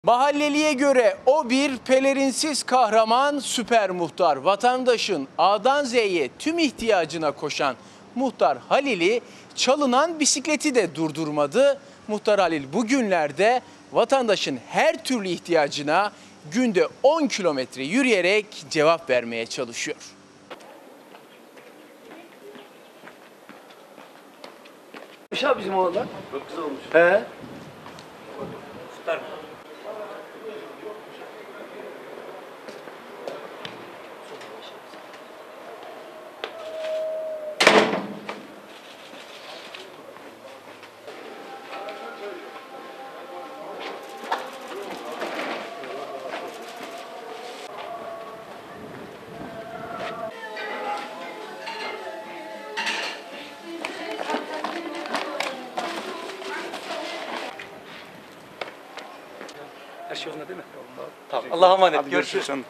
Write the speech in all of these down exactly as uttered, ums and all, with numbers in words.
Mahalleliye göre o bir pelerinsiz kahraman süper muhtar. Vatandaşın A'dan Z'ye tüm ihtiyacına koşan muhtar Halil'i çalınan bisikleti de durdurmadı. Muhtar Halil bugünlerde vatandaşın her türlü ihtiyacına günde on kilometre yürüyerek cevap vermeye çalışıyor. Ya bizim oğlan. Çok güzel olmuş. He. Süper. Her şey yolunda değil mi? Tamam. Allah'a emanet. Hadi Görüşürüz. görüşürüz.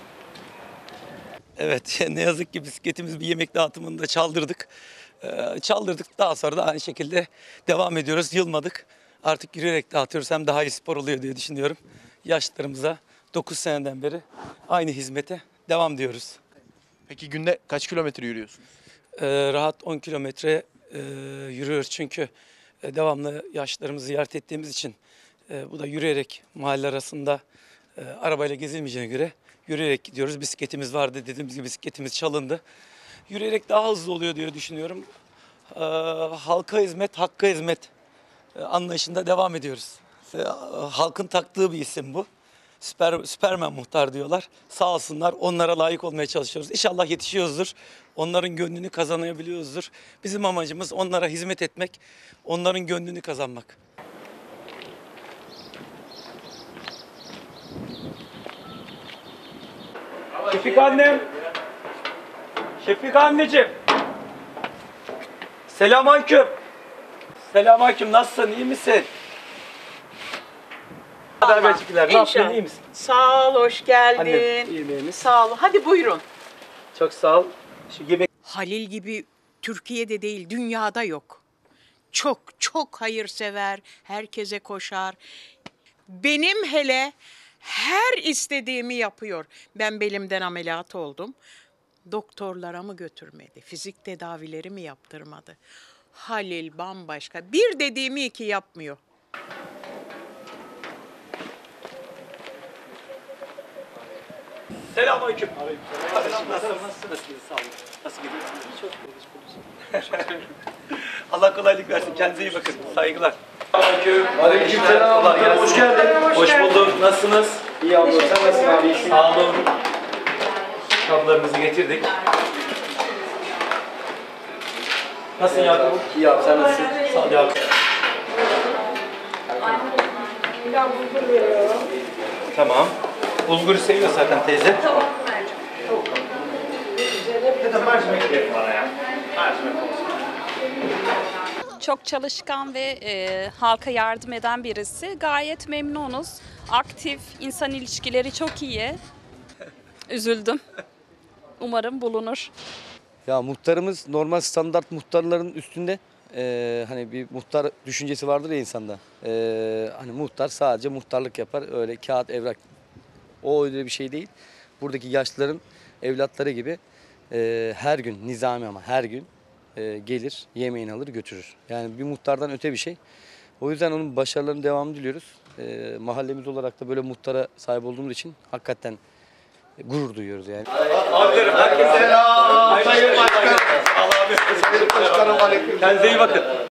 Evet, ne yazık ki bisikletimiz bir yemek dağıtımında çaldırdık. Ee, çaldırdık, daha sonra da aynı şekilde devam ediyoruz. Yılmadık. Artık yürüyerek dağıtıyoruz. Hem daha iyi spor oluyor diye düşünüyorum. Yaşlılarımıza dokuz seneden beri aynı hizmete devam diyoruz. Peki günde kaç kilometre yürüyorsunuz? Ee, rahat on kilometre e, yürüyoruz çünkü e, devamlı yaşlılarımızı ziyaret ettiğimiz için e, bu da yürüyerek mahalle arasında e, arabayla gezilmeyeceğine göre yürüyerek gidiyoruz. Bisikletimiz vardı, dediğimiz gibi bisikletimiz çalındı. Yürüyerek daha hızlı oluyor diye düşünüyorum. Ee, halka hizmet, hakka hizmet e, anlayışında devam ediyoruz. E, halkın taktığı bir isim bu. Süper, Süpermen muhtar diyorlar. Sağ olsunlar, onlara layık olmaya çalışıyoruz. İnşallah yetişiyoruzdur. Onların gönlünü kazanabiliyoruzdur. Bizim amacımız onlara hizmet etmek, onların gönlünü kazanmak. Şefik annem. Şefik anneciğim. Selamünaleyküm. Selamünaleyküm. Nasılsın? İyi misin? Haberciler. Ne yapıyorsun? İyi misin? Sağ ol, hoş geldin. Annem, iyi miyim? Sağ ol. Hadi buyurun. Çok sağ ol. Şu yemek Halil gibi Türkiye'de değil, dünyada yok. Çok, çok hayırsever, herkese koşar. Benim hele her istediğimi yapıyor. Ben belimden ameliyat oldum. Doktorlara mı götürmedi, fizik tedavileri mi yaptırmadı? Halil bambaşka. Bir dediğimi iki yapmıyor. Selamünaleyküm. Kardeşim nasılsın? Nasılsın? Nasıl gidiyor? Sağ olun. Nasıl gidiyor? Çok Allah kolaylık versin. Kendinize iyi bakın. Saygılar. Selamünaleyküm. Aleykümselam. Kolay gelsin. Hoş geldin. Hoş bulduk. Nasılsınız? İyi abla. Sen nasılsın abi? İyisin. Sağ olun. Kablarımızı getirdik. Nasılsın Yakup? İyi abi. Sen nasılsın? Sağ ol Yakup. Tamam. Bulguru seviyor zaten teyze. Çok çalışkan ve e, halka yardım eden birisi. Gayet memnunuz. Aktif, insan ilişkileri çok iyi. Üzüldüm. Umarım bulunur. Ya muhtarımız normal standart muhtarların üstünde. Ee, hani bir muhtar düşüncesi vardır ya insanda. Ee, hani muhtar sadece muhtarlık yapar, öyle kağıt evrak. O öyle bir şey değil. Buradaki yaşlıların evlatları gibi e, her gün nizami ama her gün e, gelir yemeğini alır götürür. Yani bir muhtardan öte bir şey. O yüzden onun başarılarının devamını diliyoruz. E, mahallemiz olarak da böyle muhtara sahip olduğumuz için hakikaten gurur duyuyoruz yani. Abilerim herkese selam. Sayın Başkanım. Sağ ol abi. Sayın Başkanım aleyküm. Kendinize iyi bakın.